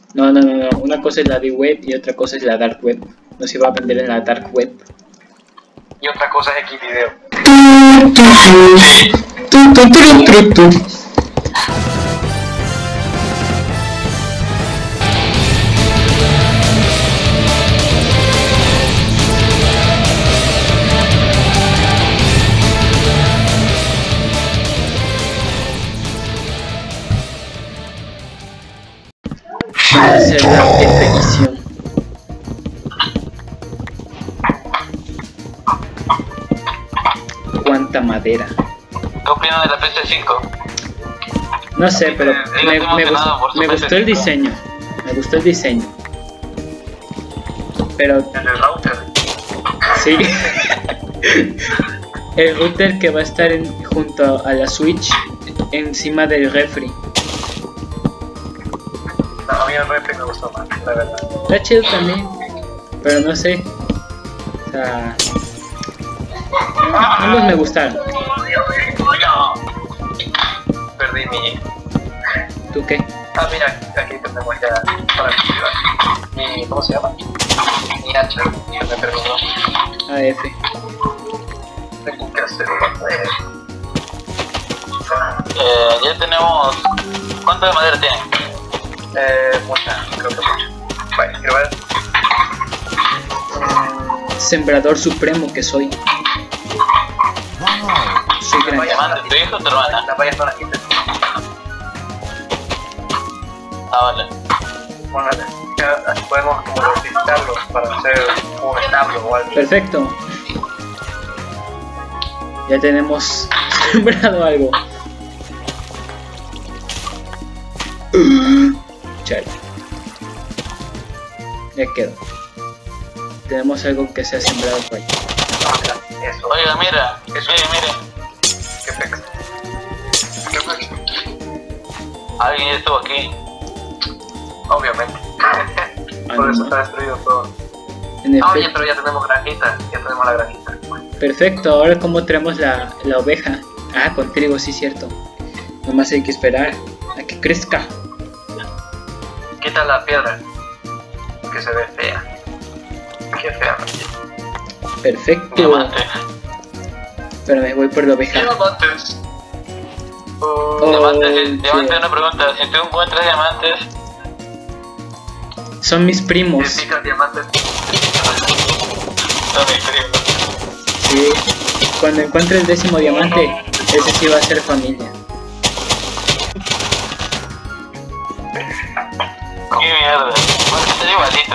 No, no, no, no. Una cosa es la Deep Web y otra cosa es la Dark Web. No se va a vender en la Dark Web. Y otra cosa es Xvideo. Va a ser la definición. Cuánta madera. ¿Qué opinas de la PS5? No sé, pero Estoy emocionado por su me gustó el PS5. diseño. Me gustó el diseño. Pero En el router. sí. El router que va a estar junto a la Switch encima del refri. No, a mí el refri me gustó más, la verdad. Está chido también. Pero no sé. O sea, ambos me gustaron. Perdí mi... ¿Tú qué? Ah, mira, aquí tenemos ya para activar. Mi... ¿Cómo se llama? Mi hacha. Y me terminó. AF. Tengo que hacer Ya tenemos... ¿Cuánto de madera tiene? mucha, creo que mucha. Vale, quiero ver. Sembrador supremo que soy. Soy grande. ¿Diamante tu hijo o tu hermana? Las vallas no las quites. Ah, vale. Bueno, ya así podemos como necesitarlos para hacer un establo o algo. Perfecto. Ya tenemos sembrado algo. Chale. Ya quedó. Tenemos algo que se ha sembrado por ahí. No, mira, eso. Oiga, mira. Eso. Miren. Qué pex. Qué pex. Alguien ya estuvo aquí. Obviamente. Por eso está destruido todo. En Ah, oye, efecto. pero ya tenemos granjita. Ya tenemos la granjita. Perfecto. Ahora cómo traemos la oveja. Ah, con trigo, sí, cierto. Nomás hay que esperar a que crezca. Quita la piedra. Que se ve fea. Qué fea. Perfecto. Diamante. Pero me voy por la oveja. Diamantes. Diamante, una pregunta. Si tú encuentras diamantes, Son mis primos. Significa diamantes. son mis primos. Sí. Cuando encuentre el 10º diamante, ese sí va a ser familia. Qué mierda. Bueno, está igualito,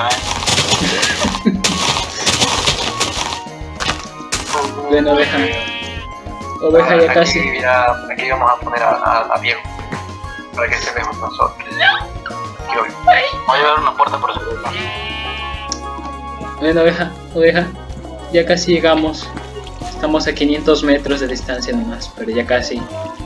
Bueno, oveja. Oveja ya casi. Aquí vamos a poner a Diego. Para que estemos nosotros. Aquí voy. Voy a llevar una puerta por su lado. Bueno, oveja. Ya casi llegamos. Estamos a 500 metros de distancia nomás, pero ya casi.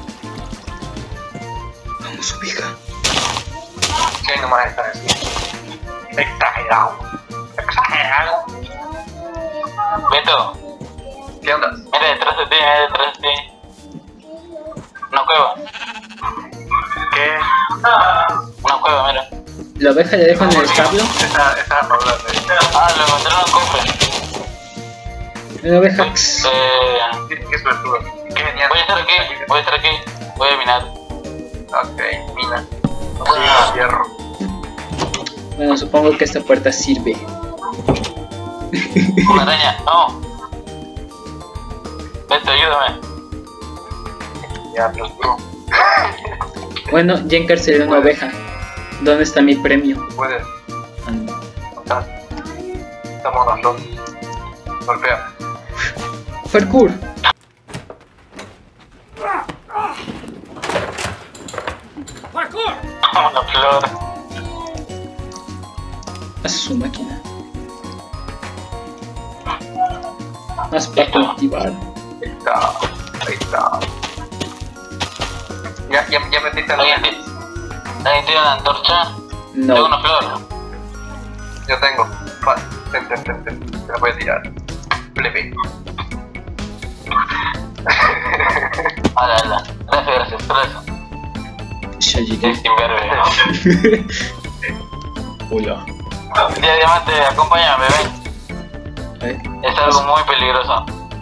Vamos, oveja. Sí, nomás está así. Exagerado. Exagerado. Beto, ¿Qué onda? mira detrás de ti, Una cueva. ¿Qué? Una cueva, mira. ¿La oveja le dejo en el establo? Esa armadura de... Ah, lo encontré en un cofre. Bueno, oveja. Qué suertudo. Qué genial. Voy a estar aquí. Voy a minar. Ok, mina. No cierro. Bueno, supongo que esta puerta sirve. Una araña, no. Beto, ayúdame. Ya, pero tú Bueno, ya encarcelé una oveja. ¿Dónde está mi premio? puedes Anda. contar. Estamos nosotros. Golpea. Parkour. Una flor. A su máquina. Más para cultivar. Ahí está. Ya metiste la ¿Alguien tiene una antorcha? Tengo No. una flor. Yo tengo. Ten. Te la voy a tirar. Plebe. Ala. Gracias por eso. Ya llegué. Sin verme. Ulo. Ya, Diamante, acompáñame, ven. Es algo muy peligroso.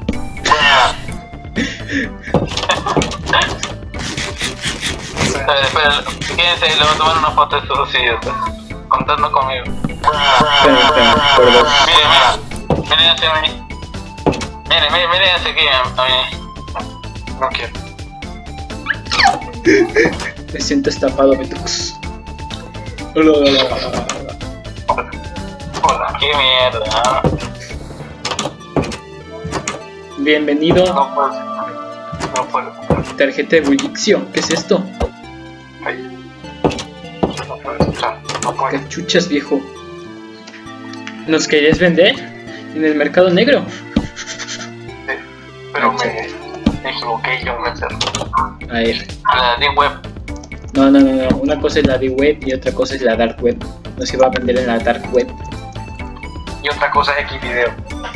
Espera, quédense y le voy a tomar una foto de sus idiotas. Contando conmigo. Espera, por dos. Miren hacia mí. Miren hacia aquí a mí. No quiero. Me siento estafado, Betux. Hola. Hola, qué mierda. Bienvenido. No puedo. No puedo. Tarjeta de ebullición. ¿Qué es esto? Ay. No puedo escuchar. No puedo. ¿Qué chuchas, viejo? ¿Nos querías vender? ¿En el mercado negro? Pero me equivoqué yo en hacerlo. A ver. La Deep Web. No. Una cosa es la Deep Web y otra cosa es la Dark Web. No se va a vender en la Dark Web. Y otra cosa es Xvideo.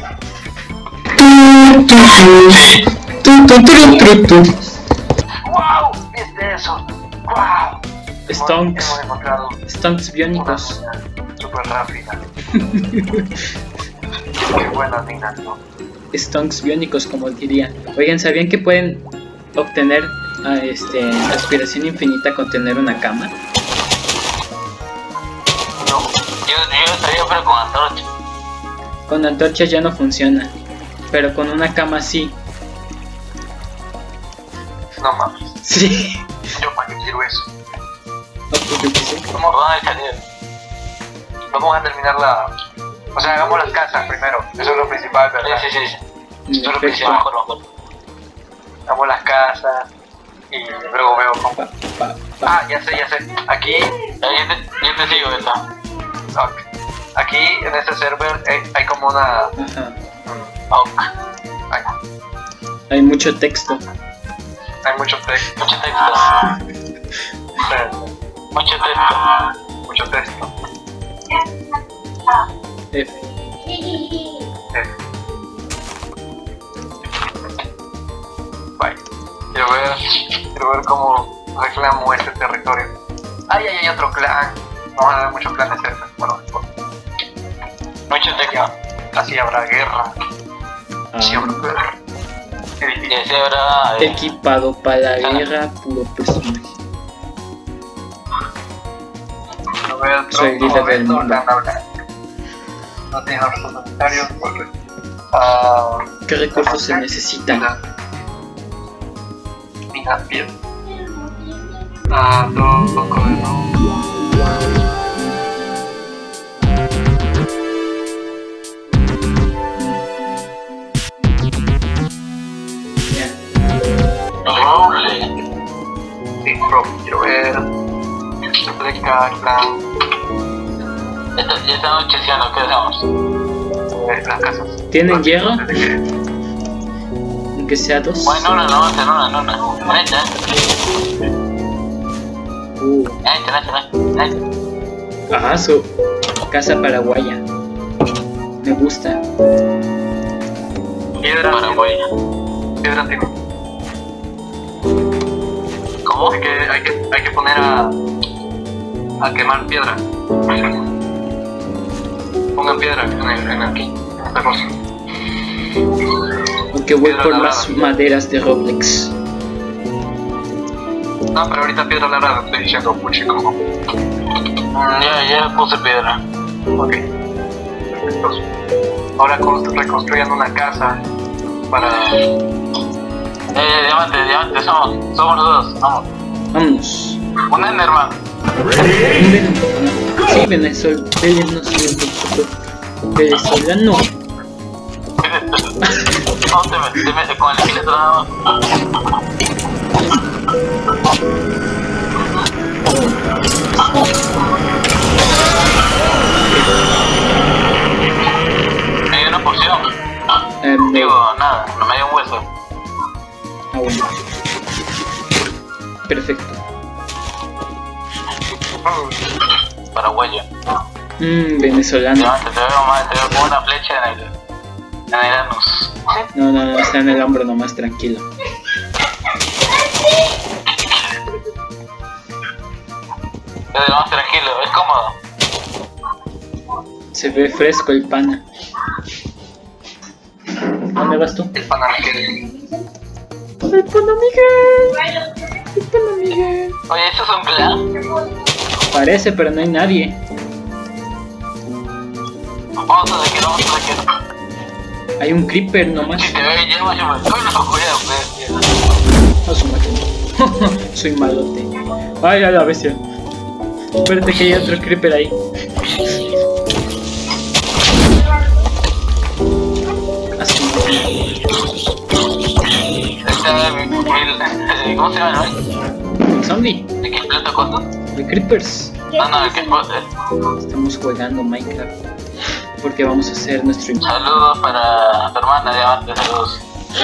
¡Wow! ¿Viste eso? ¡Wow! Stonks. Hemos encontrado Stonks una biónicos. mina súper rápida. Qué buena mina, ¿no? Stonks biónicos, como diría. Oigan, ¿sabían que pueden obtener aspiración infinita con tener una cama? No. Yo estaría pero con antorcha. Con antorchas ya no funciona, pero con una cama sí. No mames. Sí. Yo para qué quiero eso. No, pues yo qué sé. ¿Por dónde salir? Vamos a terminar la... O sea, hagamos las casas primero. Eso es lo principal, ¿verdad? Sí. En Solo que efecto. sea mejor. Hagamos las casas. Y luego veo cómo... Pa. Ah, ya sé. Aquí... Yo te sigo esa. Ok. Aquí en este server hay como una... Ajá. Ay, Hay mucho texto. hay mucho texto. Mucho texto. Mucho texto. Mucho texto. F. Bye. Quiero ver cómo reclamo este territorio. Ay, hay otro clan. Vamos a ver muchos clanes cerca. Bueno, Mucho texto. así habrá guerra. Así habrá guerra. Qué Y difícil. así habrá... Equipado para la guerra, puro personaje. No veo Soy otro líder del momento, mundo. clan habla. No tiene otros comentarios porque... ¿Qué recursos se necesitan? Mina piel. Poco de no. Ya. Roble. Sí, bro, quiero ver. Replica, clan, Ya está anocheciendo, ¿qué hacemos? las casas. ¿Tienen hierro? Desde que- Aunque sea dos. Bueno, en una. Entra. Ajá, su casa paraguaya. Me gusta. Piedra, Paraguay. piedra tengo. ¿Cómo? Hay que poner a quemar piedra. Pongan piedra en aquí, en esta cosa. Aunque voy por más maderas de Roblex. No, pero ahorita piedra larga, estoy diciendo puchi como. Ya puse piedra. Ok. Perfecto. Ahora reconstruyan una casa para... Diamante, somos los dos, vamos. Vámonos. Un Enderman. Sí, venezolano. No, te metes con el esqueleto nada más. Me dio una porción. Digo, nada, no me dio un hueso. Ah, bueno. Perfecto. Paraguayo. Venezolano. Diamante, te veo con una flecha en el anus. No, está en el hombro nomás, tranquilo. Más tranquilo, es cómodo. Se ve fresco el pana. ¿Dónde vas tú? El pana Miguel. El pana Miguel. El pana Miguel. Oye, ¿eso es un clan? Parece, pero no hay nadie. Vamos a ver, vamos a ver. Hay un creeper nomás. Si te veo lleno, yo me cuidado, No, su máquina. Soy malote. Ay, a la bestia. Espérate que hay otro creeper ahí. Así. ¿Cómo se llama? ¿El zombie? ¿De qué plata cosa? De creepers. No, ¿de qué cosa? Estamos jugando Minecraft. Porque vamos a hacer nuestro... Saludos para tu hermana de antes, saludos.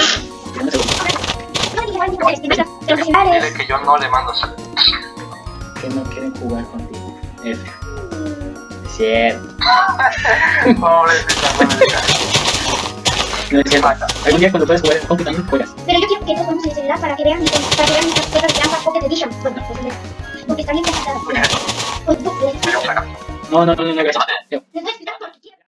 Dile que yo no le mando saludos. Que no quieren jugar contigo. F. Es cierto. Pobrecita, pobrecita. No es cierto. Algún día cuando puedas jugar en compu también juegas. Pero yo quiero que todos vamos en el celular para que vean mis cosas de Trampa Pocket Edition. Bueno, pues porque está bien presentado. No, gracias. Les voy a explicar por qué quiero.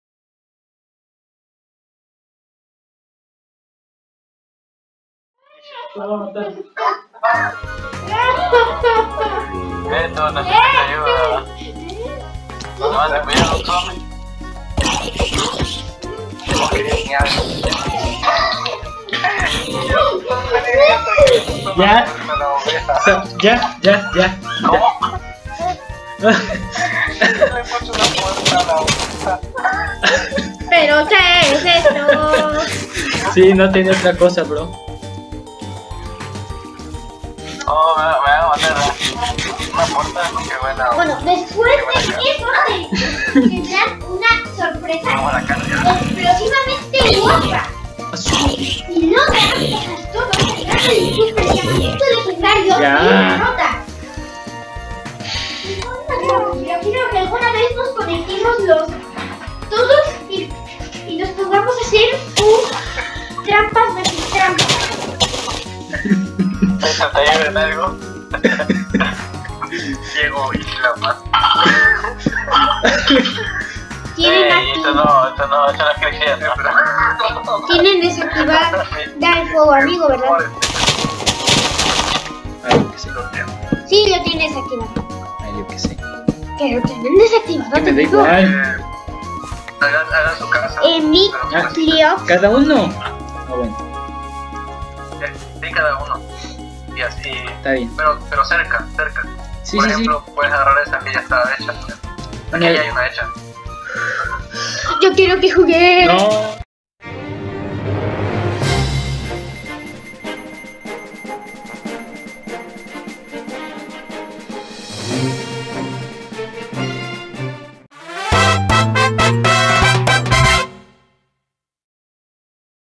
Beto, necesito ayuda. No te cuidado, zombie. Ya. ¿Cómo? ¿Pero qué es esto? Sí, no tiene otra cosa, bro. Oh, me va a matar una puerta. Qué buena. Bueno, después de eso tendrán una sorpresa explosivamente guapa. Y logra dejar todo cargado y desperdiciamiento legendario Ya. y derrota. Yo quiero que alguna vez nos conectemos todos y nos pongamos a hacer un trampas versus trampas. ¿Te ayuda en algo? Diego y la más. Tienen Esto no es creciendo. Tienen desactivar dar el fuego amigo, ¿verdad? Ay, yo que sé. Sí, lo tienes desactivado. Ay, yo que sé. Que lo tienen desactivado. Que me da amigo. igual. Hagan su casa. Mi Clio. ¿Cada uno? Ah, bueno. Sí, cada uno. Y así. Está bien. Pero cerca. Sí, Por sí, ejemplo, puedes agarrar esa que ya está hecha. Aquí Bueno, hay una hecha. Yo quiero que juguemos. no.